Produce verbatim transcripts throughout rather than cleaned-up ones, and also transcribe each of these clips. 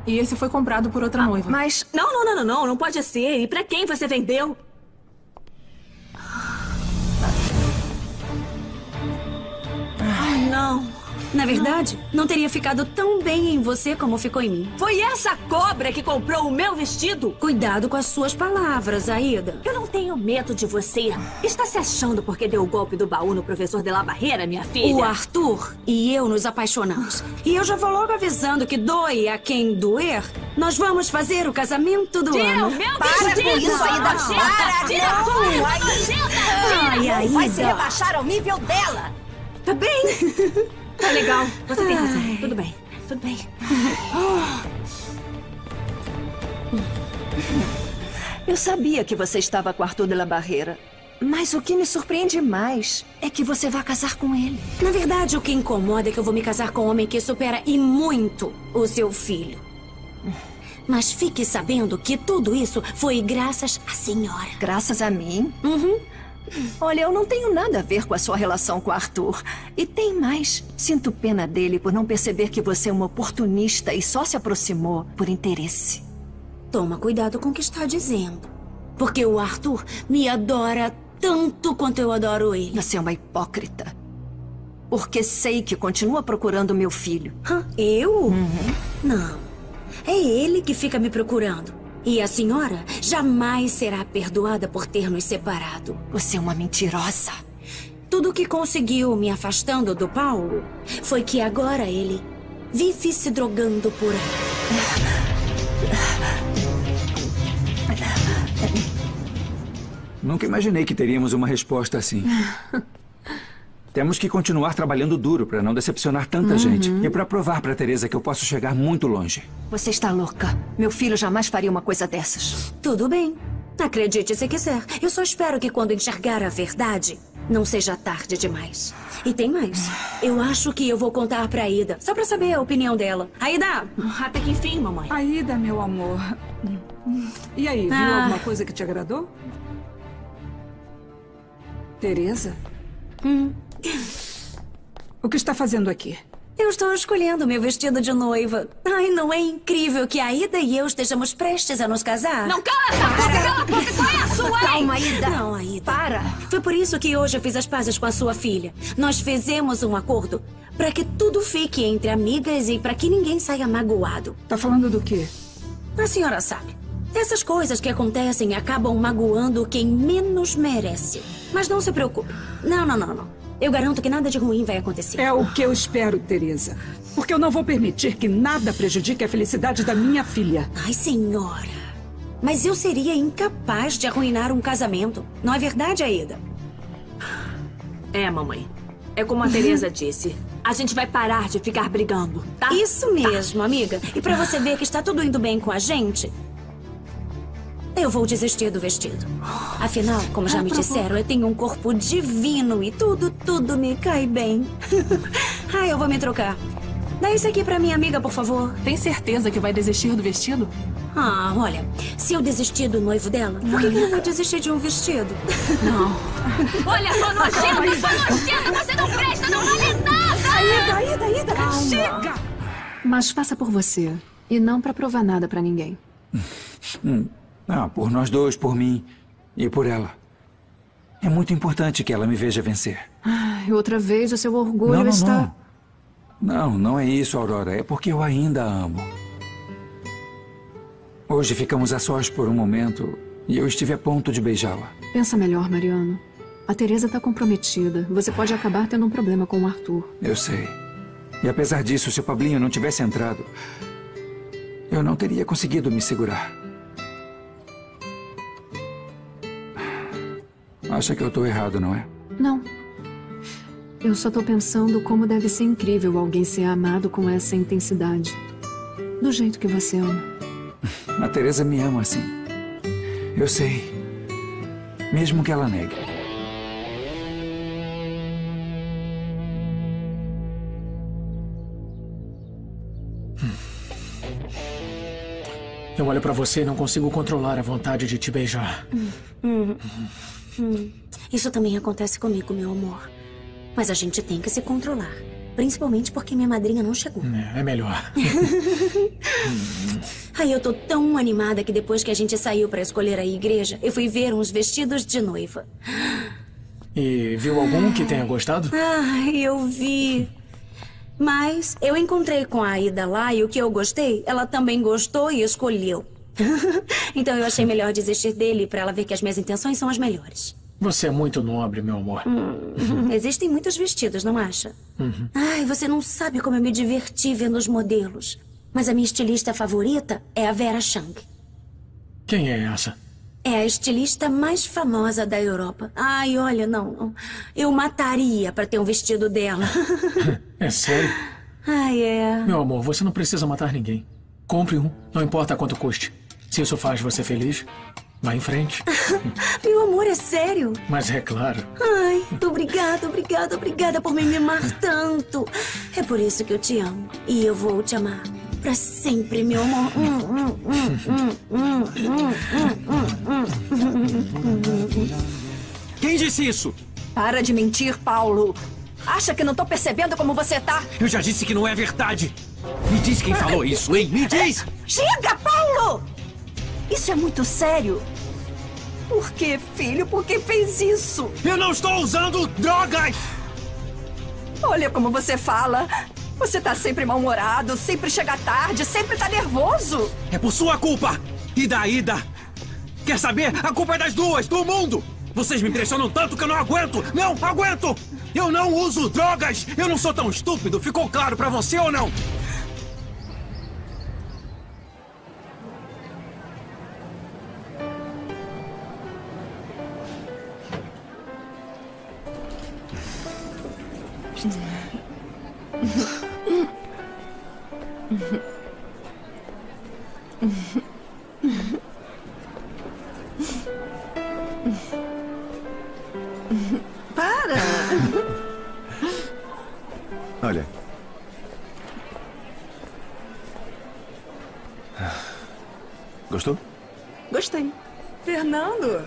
E esse foi comprado por outra ah, noiva. Mas... Não, não, não, não, não. Não pode ser. E pra quem você vendeu? Ai, não. Na verdade, não. não teria ficado tão bem em você como ficou em mim. Foi essa cobra que comprou o meu vestido? Cuidado com as suas palavras, Aida. Eu não tenho medo de você. Está se achando porque deu o golpe do baú no professor de la Barreira, minha filha? O Arthur e eu nos apaixonamos. E eu já vou logo avisando que doe a quem doer, nós vamos fazer o casamento do Tira ano. O meu para vestido. com isso, Aida. Para! Tira Não, Ai, Aida. Vai se Aida. rebaixar ao nível dela. Tá bem. Tá legal. Você tem razão. Tudo bem. Tudo bem. Eu sabia que você estava com Arthur de la Barreira. Mas o que me surpreende mais é que você vai casar com ele. Na verdade, o que incomoda é que eu vou me casar com um homem que supera e muito o seu filho. Mas fique sabendo que tudo isso foi graças à senhora. Graças a mim? Uhum. Olha, eu não tenho nada a ver com a sua relação com Arthur. E tem mais. Sinto pena dele por não perceber que você é uma oportunista e só se aproximou por interesse. Toma cuidado com o que está dizendo. Porque o Arthur me adora tanto quanto eu adoro ele. Você é uma hipócrita. Porque sei que continua procurando meu filho. Hã? Eu? Uhum. Não. É ele que fica me procurando. E a senhora jamais será perdoada por ter nos separado. Você é uma mentirosa. Tudo o que conseguiu me afastando do Paulo foi que agora ele vive se drogando por aí. Nunca imaginei que teríamos uma resposta assim. Temos que continuar trabalhando duro para não decepcionar tanta uhum. gente. E para provar para Teresa que eu posso chegar muito longe. Você está louca. Meu filho jamais faria uma coisa dessas. Tudo bem. Acredite se quiser. Eu só espero que quando enxergar a verdade, não seja tarde demais. E tem mais. Eu acho que eu vou contar pra Aida, só pra saber a opinião dela. Aida! Até que enfim, mamãe. Aida, meu amor. E aí, viu Ah. alguma coisa que te agradou? Teresa? Hum. O que está fazendo aqui? Eu estou escolhendo meu vestido de noiva. Ai, não é incrível que a Aida e eu estejamos prestes a nos casar? Não, cala essa boca! Cala a boca! Qual é a sua, hein? Calma, Aida. Não, Aida. Para. Foi por isso que hoje eu fiz as pazes com a sua filha. Nós fizemos um acordo para que tudo fique entre amigas e para que ninguém saia magoado. Tá falando do quê? A senhora sabe. Essas coisas que acontecem acabam magoando quem menos merece. Mas não se preocupe. Não, não, não, não. Eu garanto que nada de ruim vai acontecer. É o que eu espero, Teresa. Porque eu não vou permitir que nada prejudique a felicidade da minha filha. Ai, senhora. Mas eu seria incapaz de arruinar um casamento. Não é verdade, Aida? É, mamãe. É como a Teresa disse. A gente vai parar de ficar brigando, tá? Isso mesmo, amiga. E pra você ver que está tudo indo bem com a gente, eu vou desistir do vestido. Afinal, como já me disseram, eu tenho um corpo divino e tudo, tudo me cai bem. Ah, eu vou me trocar. Dá isso aqui pra minha amiga, por favor. Tem certeza que vai desistir do vestido? Ah, olha, se eu desistir do noivo dela, por que que eu vou desistir de um vestido? Não. Olha, sua nojenta, sua nojenta, você não presta, não vale nada! Aida, Aida, Aida, chega! Mas faça por você e não pra provar nada pra ninguém. Hum. Ah, por nós dois, por mim e por ela. É muito importante que ela me veja vencer. Ai, outra vez o seu orgulho não, não, está... Não. não, não é isso, Aurora. É porque eu ainda a amo. Hoje ficamos a sós por um momento e eu estive a ponto de beijá-la. Pensa melhor, Mariano. A Teresa está comprometida. Você pode acabar tendo um problema com o Arthur. Eu sei. E apesar disso, se o Pablinho não tivesse entrado, eu não teria conseguido me segurar. Acha que eu estou errado, não é? Não. Eu só estou pensando como deve ser incrível alguém ser amado com essa intensidade. Do jeito que você ama. A Teresa me ama assim. Eu sei. Mesmo que ela negue. Eu olho pra você e não consigo controlar a vontade de te beijar. Hum, hum, hum. Isso também acontece comigo, meu amor. Mas a gente tem que se controlar. Principalmente porque minha madrinha não chegou. É, é melhor. Ai, eu tô tão animada que depois que a gente saiu pra escolher a igreja, eu fui ver uns vestidos de noiva. E viu algum que tenha gostado? Ai, eu vi. Mas eu encontrei com a Ida lá e o que eu gostei, ela também gostou e escolheu. Então eu achei melhor desistir dele pra ela ver que as minhas intenções são as melhores. Você é muito nobre, meu amor. Hum, existem muitos vestidos, não acha? Uhum. Ai, você não sabe como eu me diverti vendo os modelos. Mas a minha estilista favorita é a Vera Chang. Quem é essa? É a estilista mais famosa da Europa. Ai, olha, não, não. Eu mataria pra ter um vestido dela. É sério? Ai, é. Meu amor, você não precisa matar ninguém. Compre um, não importa quanto custe. Se isso faz você feliz, vá em frente. Meu amor, é sério? Mas é claro. Ai, obrigada, obrigada, obrigada por me mimar tanto. É por isso que eu te amo. E eu vou te amar pra sempre, meu amor. Quem disse isso? Para de mentir, Paulo. Acha que não tô percebendo como você tá? Eu já disse que não é verdade. Me diz quem falou isso, hein? Me diz! Chega, Paulo! Isso é muito sério. Por que, filho? Por que fez isso? Eu não estou usando drogas! Olha como você fala. Você tá sempre mal-humorado, sempre chega tarde, sempre tá nervoso. É por sua culpa! E da Ida! Quer saber? A culpa é das duas, do mundo! Vocês me impressionam tanto que eu não aguento! Não aguento! Eu não uso drogas! Eu não sou tão estúpido! Ficou claro pra você ou não? Para! Olha. Gostou? Gostei. Fernando!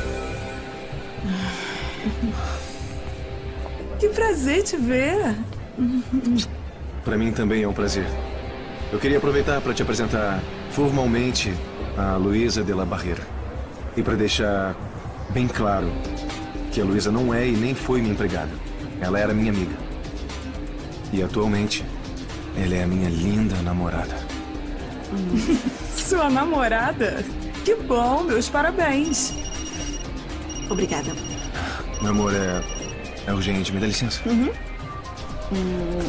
Que prazer te ver. Para mim também é um prazer. Eu queria aproveitar para te apresentar formalmente a Luísa de la Barreira. E para deixar bem claro que a Luísa não é e nem foi minha empregada. Ela era minha amiga. E atualmente, ela é a minha linda namorada. Sua namorada? Que bom, meus parabéns. Obrigada. Meu amor, é, é urgente. Me dá licença. Uhum. Hum.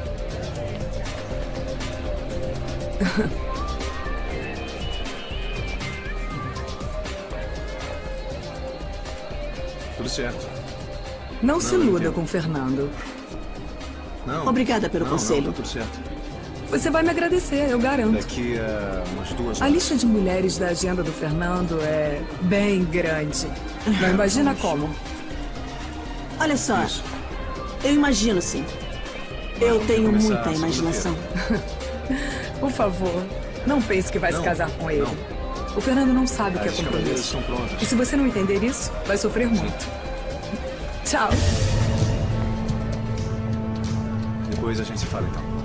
Tudo certo. Não, Não se eu iluda entendo. com o Fernando. Não. Obrigada pelo não, conselho. Não, tá tudo certo. Você vai me agradecer, eu garanto. Daqui a umas duas A horas. lista de mulheres da agenda do Fernando é bem grande. Não imagina como. Olha só, eu imagino sim. Eu tenho começar muita imaginação. Por favor, não pense que vai Não, se casar com ele. não. O Fernando não sabe o que é As cabeleireiras compromisso. estão prontas. E se você não entender isso, vai sofrer muito. Tchau. Depois a gente se fala, então.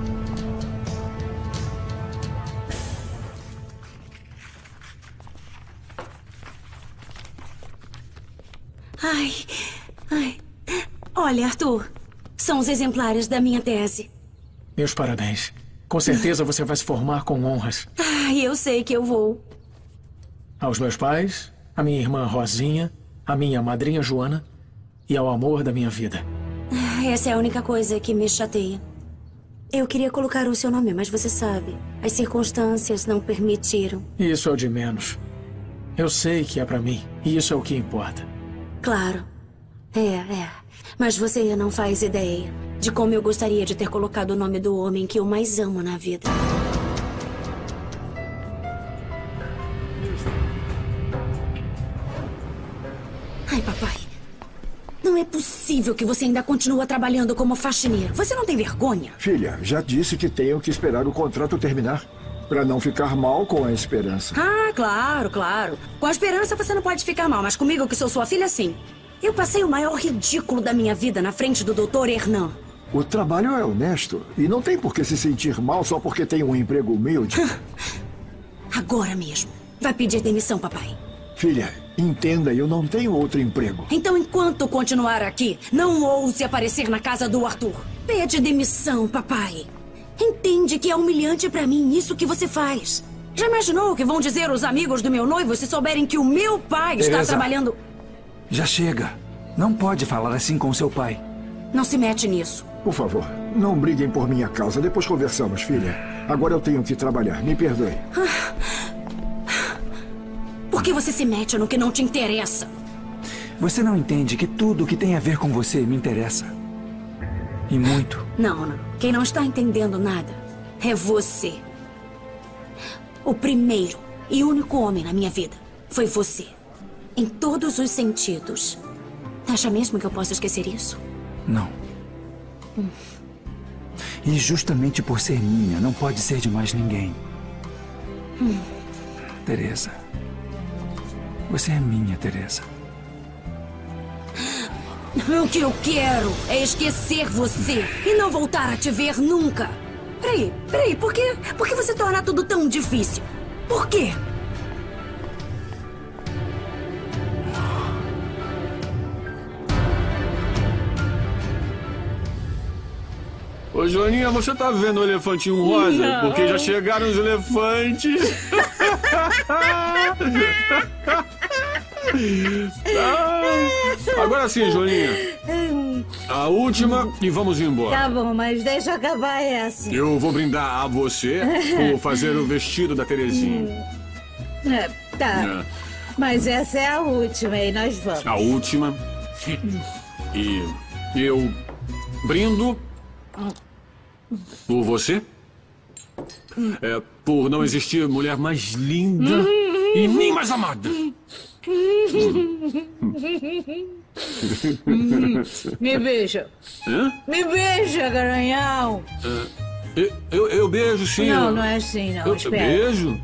Ai, ai. Olha, Arthur, são os exemplares da minha tese. Meus parabéns. Com certeza você vai se formar com honras. Ai, eu sei que eu vou. Aos meus pais, à minha irmã Rosinha, à minha madrinha Joana e ao amor da minha vida. Essa é a única coisa que me chateia. Eu queria colocar o seu nome, mas você sabe, as circunstâncias não permitiram. Isso é o de menos. Eu sei que é pra mim, e isso é o que importa. Claro. É, é. Mas você não faz ideia de como eu gostaria de ter colocado o nome do homem que eu mais amo na vida. Ai, papai. Não é possível que você ainda continua trabalhando como faxineiro. Você não tem vergonha? Filha, já disse que tenho que esperar o contrato terminar. Pra não ficar mal com a esperança. Ah, claro, claro. Com a esperança você não pode ficar mal, mas comigo, que sou sua filha, sim. Eu passei o maior ridículo da minha vida na frente do doutor Hernan. O trabalho é honesto e não tem por que se sentir mal só porque tem um emprego humilde. Agora mesmo. Vai pedir demissão, papai. Filha, entenda, eu não tenho outro emprego. Então, enquanto continuar aqui, não ouse aparecer na casa do Arthur. Pede demissão, papai. Entende que é humilhante pra mim isso que você faz. Já imaginou o que vão dizer os amigos do meu noivo se souberem que o meu pai está Teresa, trabalhando... Já chega. Não pode falar assim com seu pai. Não se mete nisso. Por favor, não briguem por minha causa. Depois conversamos, filha. Agora eu tenho que trabalhar. Me perdoe. Por que você se mete no que não te interessa? Você não entende que tudo que tem a ver com você me interessa. E muito. Não, não. Quem não está entendendo nada é você. O primeiro e único homem na minha vida foi você. Em todos os sentidos. Acha mesmo que eu posso esquecer isso? Não. Hum. E justamente por ser minha, não pode ser de mais ninguém. Hum. Teresa. Você é minha, Teresa. O que eu quero é esquecer você e não voltar a te ver nunca. Peraí, peraí, por que, por que você torna tudo tão difícil? Por quê? Ô, Joaninha, você tá vendo o elefantinho rosa? Não. Porque já chegaram os elefantes. Ah, agora sim, Joaninha. A última e vamos embora. Tá bom, mas deixa eu acabar essa. Eu vou brindar a você por fazer o vestido da Terezinha. É, tá. É. Mas essa é a última e nós vamos. A última. E eu brindo por você. É, por não existir mulher mais linda e nem mais amada. Me beija. Hã? Me beija, garanhão. É, eu, eu, eu beijo, sim. Não, eu- não é assim, não. Eu, eu Espera. beijo?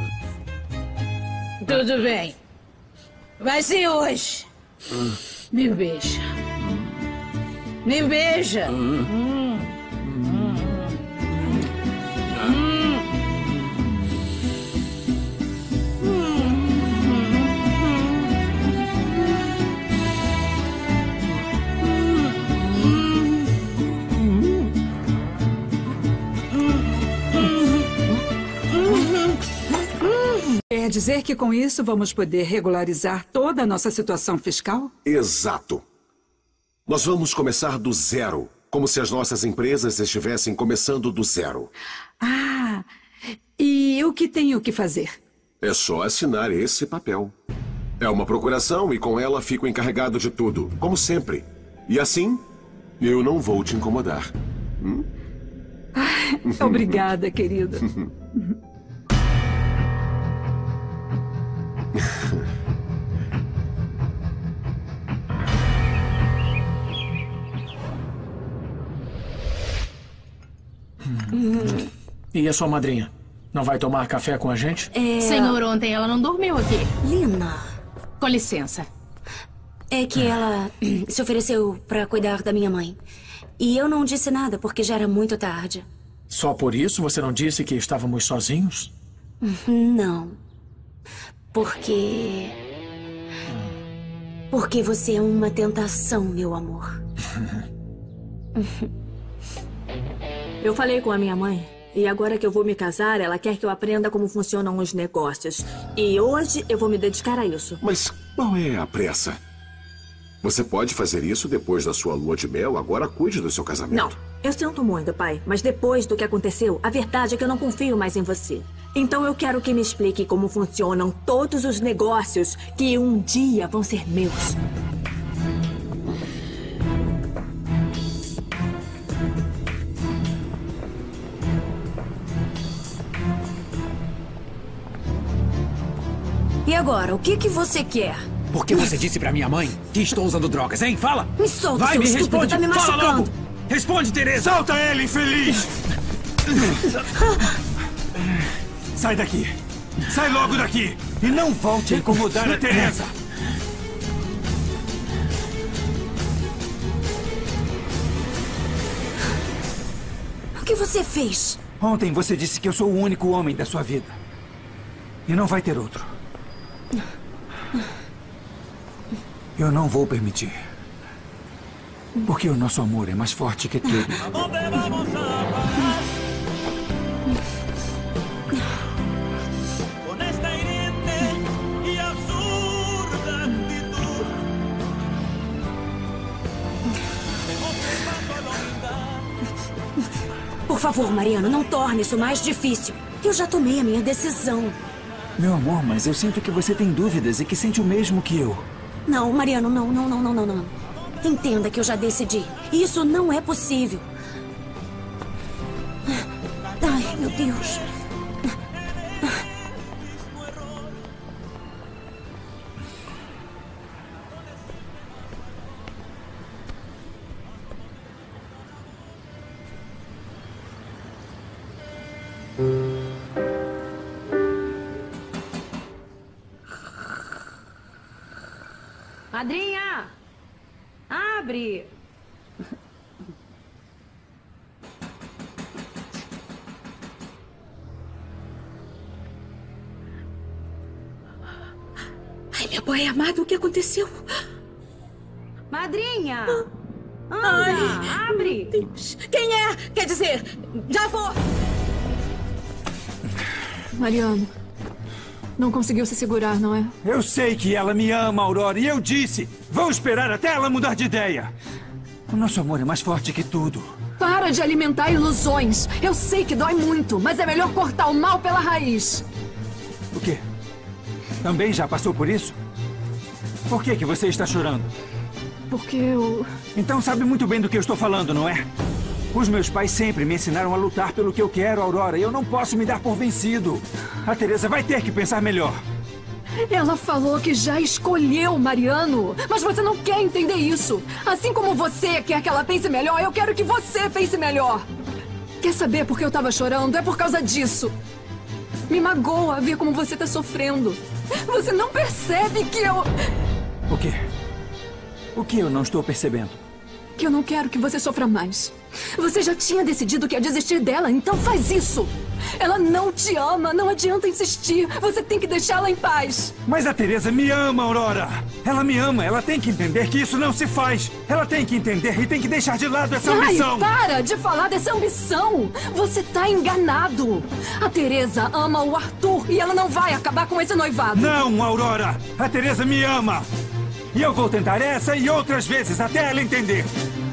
Tudo bem. Vai ser hoje. Me beija. Me beija. Hum. Hum. Quer dizer que com isso vamos poder regularizar toda a nossa situação fiscal? Exato. Nós vamos começar do zero, como se as nossas empresas estivessem começando do zero. Ah, e o que tenho que fazer? É só assinar esse papel. É uma procuração e com ela fico encarregado de tudo, como sempre. E assim, eu não vou te incomodar. Hum? Obrigada, querida. E a sua madrinha? Não vai tomar café com a gente? É... Senhor, ontem ela não dormiu aqui. Lina. Com licença. É que ela se ofereceu pra cuidar da minha mãe. E eu não disse nada porque já era muito tarde. Só por isso você não disse que estávamos sozinhos? Não. Porque... Porque você é uma tentação, meu amor. Eu falei com a minha mãe. E agora que eu vou me casar, ela quer que eu aprenda como funcionam os negócios. E hoje eu vou me dedicar a isso. Mas qual é a pressa? Você pode fazer isso depois da sua lua de mel, agora cuide do seu casamento. Não, eu sinto muito, pai. Mas depois do que aconteceu, a verdade é que eu não confio mais em você. Então eu quero que me explique como funcionam todos os negócios que um dia vão ser meus. E agora, o que que você quer? Por que você disse pra minha mãe que estou usando drogas, hein? Fala! Me solta, Vai, seu me estúpido, responde! tá me Fala machucando. logo! Responde, Teresa! Solta ele, infeliz! Sai daqui! Sai logo daqui! E não volte a incomodar a Teresa! que você fez? Ontem você disse que eu sou o único homem da sua vida. E não vai ter outro. Eu não vou permitir. Porque o nosso amor é mais forte que tudo. Por favor, Mariano, não torne isso mais difícil. Eu já tomei a minha decisão. Meu amor, mas eu sinto que você tem dúvidas e que sente o mesmo que eu. Não, Mariano, não, não, não, não, não, não. Entenda que eu já decidi. Isso não é possível. Ai, meu Deus. Madrinha! Abre! Ai, meu pai amado, o que aconteceu? Madrinha! Anda, Ai, abre! Deus. Quem é? Quer dizer, já vou! Mariano, não conseguiu se segurar, não é? Eu sei que ela me ama, Aurora, e eu disse. Vou esperar até ela mudar de ideia. O nosso amor é mais forte que tudo. Para de alimentar ilusões. Eu sei que dói muito, mas é melhor cortar o mal pela raiz. O quê? Também já passou por isso? Por que que você está chorando? Porque eu... Então sabe muito bem do que eu estou falando, não é? Os meus pais sempre me ensinaram a lutar pelo que eu quero, Aurora, e eu não posso me dar por vencido. A Teresa vai ter que pensar melhor. Ela falou que já escolheu Mariano, mas você não quer entender isso. Assim como você quer que ela pense melhor, eu quero que você pense melhor. Quer saber por que eu tava chorando? É por causa disso. Me magoa ver como você tá sofrendo. Você não percebe que eu... O quê? O que eu não estou percebendo? Que eu não quero que você sofra mais. Você já tinha decidido que ia desistir dela, então faz isso. Ela não te ama, não adianta insistir. Você tem que deixá-la em paz. Mas a Teresa me ama, Aurora. Ela me ama, ela tem que entender que isso não se faz. Ela tem que entender e tem que deixar de lado essa ambição. Ai, para de falar dessa ambição. Você tá enganado. A Teresa ama o Arthur e ela não vai acabar com esse noivado. Não, Aurora. A Teresa me ama. E eu vou tentar essa e outras vezes até ela entender.